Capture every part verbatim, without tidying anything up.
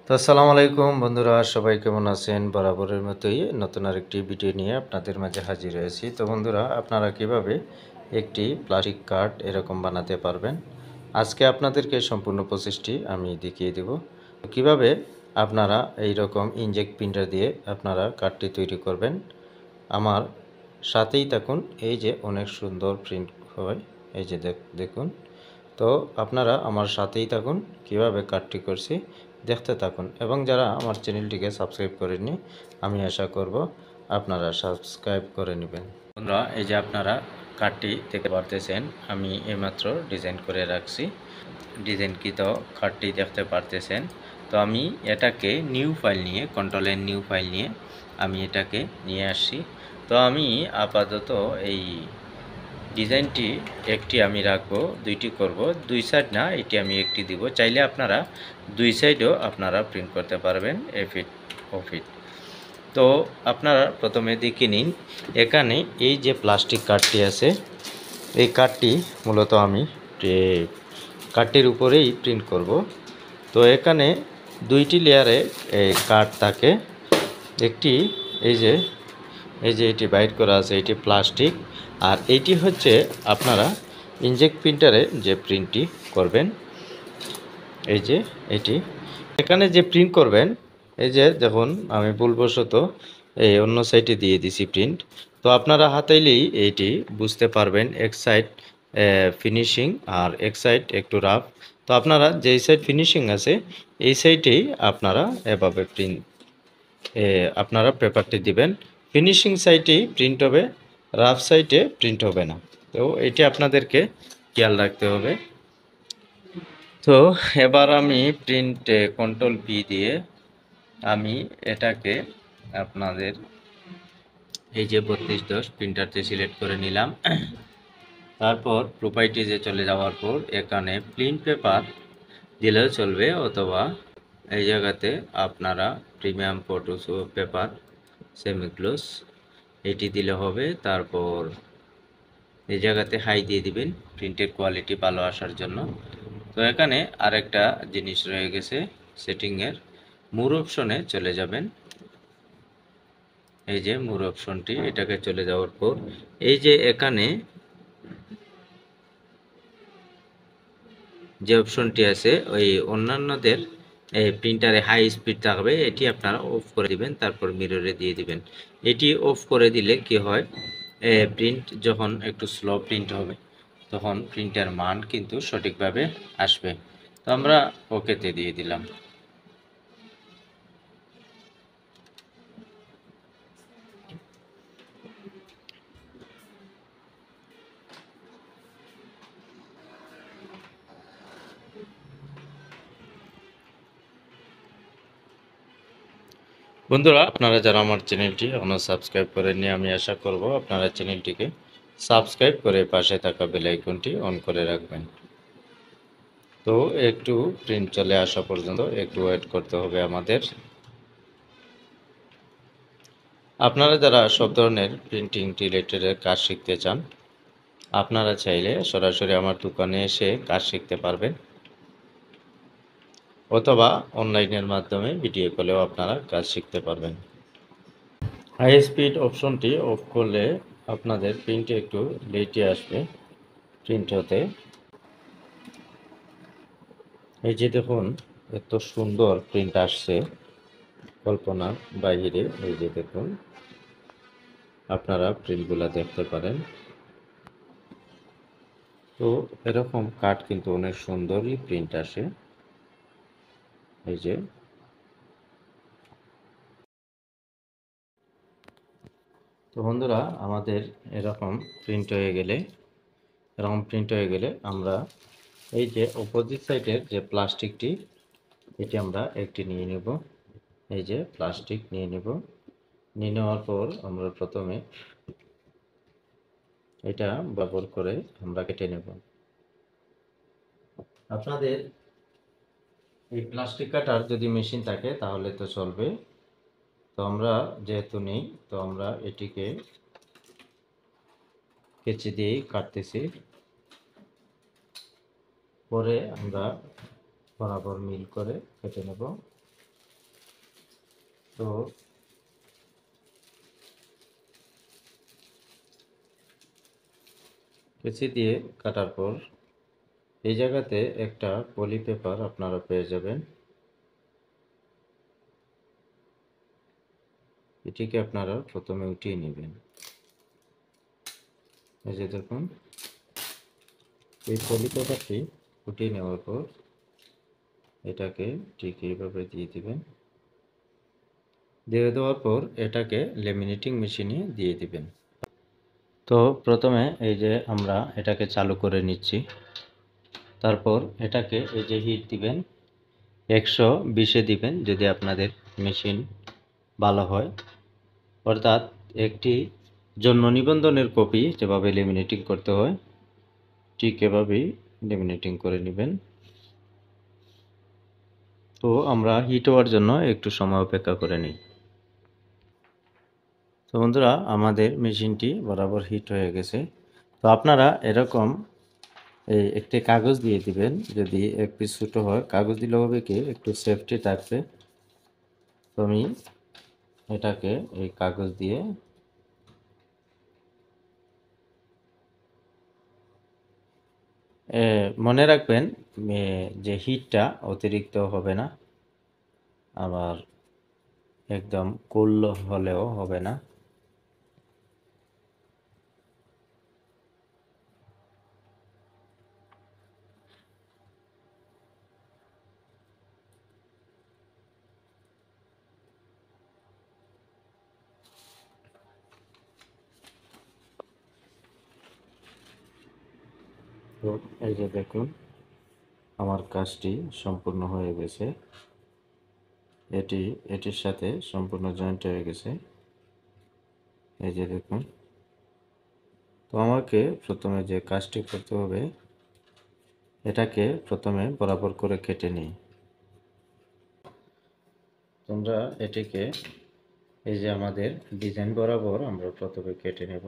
তো আসসালামু আলাইকুম বন্ধুরা, সবাই কেমন আছেন? বরাবরের মতোই নতুন আরেকটি ভিডিও নিয়ে আপনাদের মাঝে হাজির হয়েছি। তো বন্ধুরা, আপনারা কিভাবে একটি প্লাস্টিক কার্ড এরকম বানাতে পারবেন, আজকে আপনাদেরকে সম্পূর্ণ প্রসেসটি আমি দেখিয়ে দেব। কিভাবে আপনারা এই রকম ইনজেক্ট প্রিন্টার দিয়ে আপনারা কার্ডটি তৈরি করবেন, আমার সাথেই থাকুন। এই যে অনেক সুন্দর প্রিন্ট হয়, এই যে দেখুন। তো আপনারা আমার সাথেই থাকুন, কিভাবে কার্ডটি করছি দেখতে থাকুন। এবং যারা আমার চ্যানেলটিকে সাবস্ক্রাইব করেননি, আমি আশা করব আপনারা সাবস্ক্রাইব করে নেবেন। বন্ধুরা, এই যে আপনারা কার্ডটি দেখতে পারতেছেন, আমি এইমাত্র ডিজাইন করে রাখছি। ডিজাইনকৃত কার্ডটি দেখতে পারতেছেন। তো আমি এটাকে নিউ ফাইল নিয়ে, কন্ট্রোলের নিউ ফাইল নিয়ে আমি এটাকে নিয়ে আসছি। তো আমি আপাতত এই ডিজাইনটি একটি আমি রাখবো, দুইটি করব, দুই সাইড না, এটি আমি একটি দিব। চাইলে আপনারা দুই সাইডও আপনারা প্রিন্ট করতে পারবেন, এফিট ওফিট। তো আপনারা প্রথমে দেখে নিন, এখানে এই যে প্লাস্টিক কার্ডটি আছে, এই কার্ডটি মূলত আমি কার্ডটির উপরেই প্রিন্ট করব। তো এখানে দুইটি লেয়ারে এই কার্ড থাকে। একটি এই যে এই যে এটি বাইট করা আছে, এটি প্লাস্টিক, আর এইটি হচ্ছে আপনারা ইনজেক্ট প্রিন্টারে যে প্রিন্টটি করবেন। এই যে এটি এখানে যে প্রিন্ট করবেন, এই যে দেখুন আমি ভুলবশত এই অন্য সাইডে দিয়ে দিছি প্রিন্ট। তো আপনারা হাতাইলেই এইটি বুঝতে পারবেন, এক সাইড ফিনিশিং আর এক সাইড একটু রাফ। তো আপনারা যেই সাইড ফিনিশিং আছে এই সাইডেই আপনারা এভাবে প্রিন্ট আপনারা পেপারটি দিবেন। ফিনিশিং সাইডেই প্রিন্ট হবে, রাফ সাইডে প্রিন্ট হবে না। তো এটি আপনাদেরকে খেয়াল রাখতে হবে। তো এবার আমি প্রিন্ট কন্ট্রোল পি দিয়ে আমি এটাকে আপনাদের এই যে বত্রিশ দশ প্রিন্টারতে সিলেক্ট করে নিলাম। তারপর প্রপার্টিজে চলে যাওয়ার পর এখানে প্রিন্ট পেপার দিলেও চলবে, অথবা এই জায়গাতে আপনারা প্রিমিয়াম ফটো পেপার সেমিগ্লোস এটি দিলে হবে। তারপর এই জায়গাতে হাই দিয়ে দিবেন প্রিন্টের কোয়ালিটি ভালো আসার জন্য। তো এখানে আরেকটা জিনিস রয়ে গেছে, সেটিংয়ের মোর অপশনে চলে যাবেন। এই যে মোর অপশনটি, এটাকে চলে যাওয়ার পর এই যে এখানে যে অপশনটি আছে, ওই অন্যান্যদের প্রিন্টারে হাই স্পিড থাকবে, এটি আপনারা অফ করে দিবেন। তারপর মিররে দিয়ে দিবেন। এটি অফ করে দিলে কি হয়, প্রিন্ট যখন একটু স্লো প্রিন্ট হবে তখন প্রিন্টের মান কিন্তু সঠিকভাবে আসবে। তো আমরা ওকেতে দিয়ে দিলাম। বন্ধুরা, আপনারা যারা আমার চ্যানেলটি এখনও সাবস্ক্রাইব করেননি, আমি আশা করব আপনারা চ্যানেলটিকে সাবস্ক্রাইব করে পাশে থাকা বেল আইকনটি অন করে রাখবেন। তো একটু প্রিন্ট চলে আসা পর্যন্ত একটু ওয়েট করতে হবে আমাদের। আপনারা যারা সব ধরনের প্রিন্টিং রিলেটেড কাজ শিখতে চান, আপনারা চাইলে সরাসরি আমার দোকানে এসে কাজ শিখতে পারবেন, অথবা অনলাইনের মাধ্যমে ভিডিও কলেও আপনারা কাজ শিখতে পারবেন। হাই স্পিড অপশনটি অফ করলে আপনাদের প্রিন্টে একটু লেটে আসবে প্রিন্ট হতে। এই যে দেখুন, এত সুন্দর প্রিন্ট আসছে, কল্পনার বাইরে। এই যে দেখুন, আপনারা প্রিন্টগুলো দেখতে পারেন। তো এরকম কার্ড কিন্তু অনেক সুন্দরই প্রিন্ট আসে। এই যে তো বন্ধুরা, আমাদের এরকম প্রিন্ট হয়ে গেলে এরকম প্রিন্ট হয়ে গেলে আমরা এই যে অপোজিট সাইডের যে প্লাস্টিকটি, এটি আমরা একটি নিয়ে নেব। এই যে প্লাস্টিক নিয়ে নেব। নিয়ে নেওয়ার পর আমরা প্রথমে এটা ব্যবহার করে আমরা কেটে নেব। আপনাদের এই প্লাস্টিক কাটার যদি মেশিন থাকে তাহলে তো চলবে। তো আমরা যেহেতু নেই, তো আমরা এটিকে কেচি দিয়েই কাটতেছি। পরে আমরা বরাবর মিল করে কেটে নেব। তো কেচি দিয়ে কাটার পর এই জায়গাতে একটা পলি পেপার আপনারা পেয়ে যাবেন। এটিকে আপনারা প্রথমে উঠিয়ে নেবেন। এই যে দেখুন, এই পলি পেপারটি উঠিয়ে নেওয়ার পর এটাকে ঠিক এইভাবে দিয়ে দিবেন। দিয়ে দেওয়ার পর এটাকে লেমিনেটিং মেশিনে দিয়ে দিবেন। তো প্রথমে এই যে আমরা এটাকে চালু করে নিচ্ছি। তারপর এটাকে এই যে হিট দিবেন, একশো বিশে দিবেন যদি আপনাদের মেশিন ভালো হয়। অর্থাৎ একটি জন্ম নিবন্ধনের কপি যেভাবে লেমিনেটিং করতে হয় ঠিক এভাবেই লেমিনেটিং করে নেবেন। তো আমরা হিট হওয়ার জন্য একটু সময় অপেক্ষা করে নিই। তো বন্ধুরা, আমাদের মেশিনটি বরাবর হিট হয়ে গেছে। তো আপনারা এরকম এই একটি কাগজ দিয়ে দিবেন। যদি এক পিস ছোটো হয়, কাগজ দিলে হবে কি একটু সেফটি থাকবে। তো আমি এটাকে এই কাগজ দিয়ে মনে রাখবেন যে হিটটা অতিরিক্ত হবে না, আবার একদম কুল হলেও হবে না। তো এই যে দেখুন, আমার কাজটি সম্পূর্ণ হয়ে গেছে। এটি এটির সাথে সম্পূর্ণ জয়েন্ট হয়ে গেছে। এই যে দেখুন। তো আমাকে প্রথমে যে কাজটি করতে হবে, এটাকে প্রথমে বরাবর করে কেটে নিই। তোমরা এটিকে এই যে আমাদের ডিজাইন বরাবর আমরা প্রথমে কেটে নেব।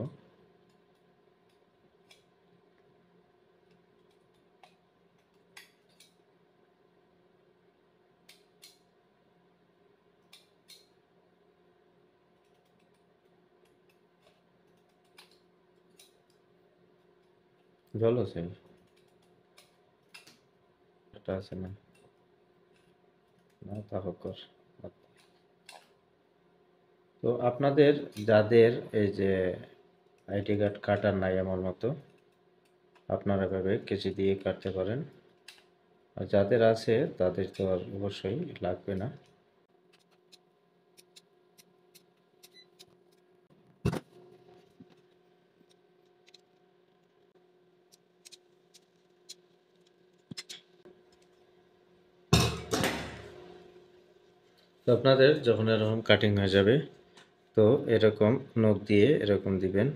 জল আছে এটা আছে না, না তা হোক কর। তো আপনাদের যাদের এই যে আইডি কার্ড কাটার নাই আমার মতো, আপনারা এভাবে কেচি দিয়ে কাটতে পারেন। আর যাদের আছে তাদের তো আর অবশ্যই লাগবে না। তো আপনাদের যখন এরকম কাটিং হয়ে যাবে, তো এরকম নখ দিয়ে এরকম দিবেন।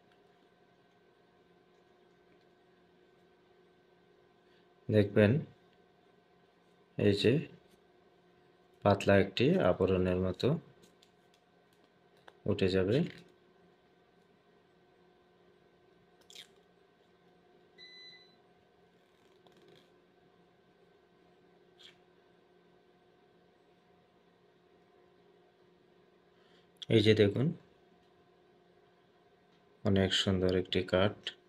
দেখবেন এই যে পাতলা একটি আবরণের মতো উঠে যাবে। এই যে দেখুন, অনেক সুন্দর একটি কাট।